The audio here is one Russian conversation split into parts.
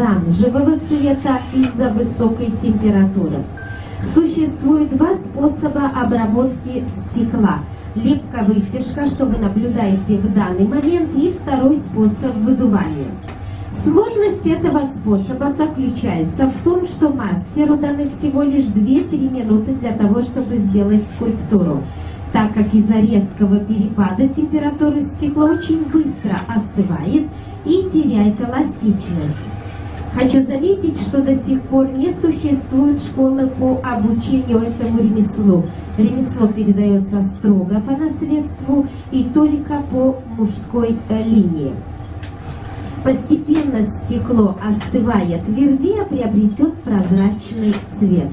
оранжевого цвета из-за высокой температуры. Существует два способа обработки стекла. Лепка-вытяжка, что вы наблюдаете в данный момент, и второй способ выдувания. Сложность этого способа заключается в том, что мастеру даны всего лишь 2-3 минуты для того, чтобы сделать скульптуру, так как из-за резкого перепада температуры стекло очень быстро остывает и теряет эластичность. Хочу заметить, что до сих пор не существует школы по обучению этому ремеслу. Ремесло передается строго по наследству и только по мужской линии. Постепенно стекло, остывая твердее, приобретет прозрачный цвет.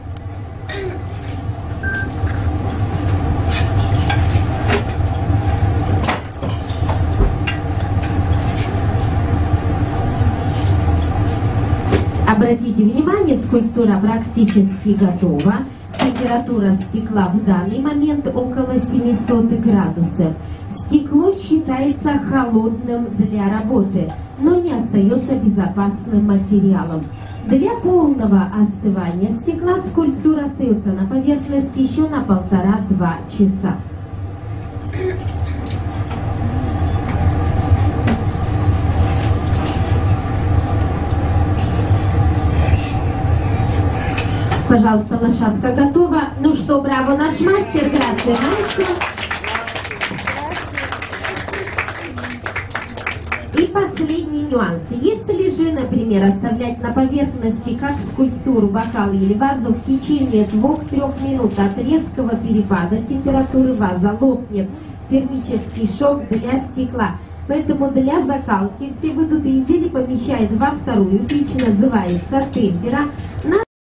Обратите внимание, скульптура практически готова. Температура стекла в данный момент около 700 градусов. Стекло считается холодным для работы, но не остается безопасным материалом. Для полного остывания стекла скульптура остается на поверхности еще на 1,5–2 часа. Пожалуйста, лошадка готова. Ну что, браво, наш мастер, грация, мастер. И последний нюанс. Если же, например, оставлять на поверхности как скульптуру, бокал или вазу в течение 2–3 минут, от резкого перепада температуры ваза лопнет. Термический шок для стекла. Поэтому для закалки все выдутые изделия помещают во вторую печь, называется темпера.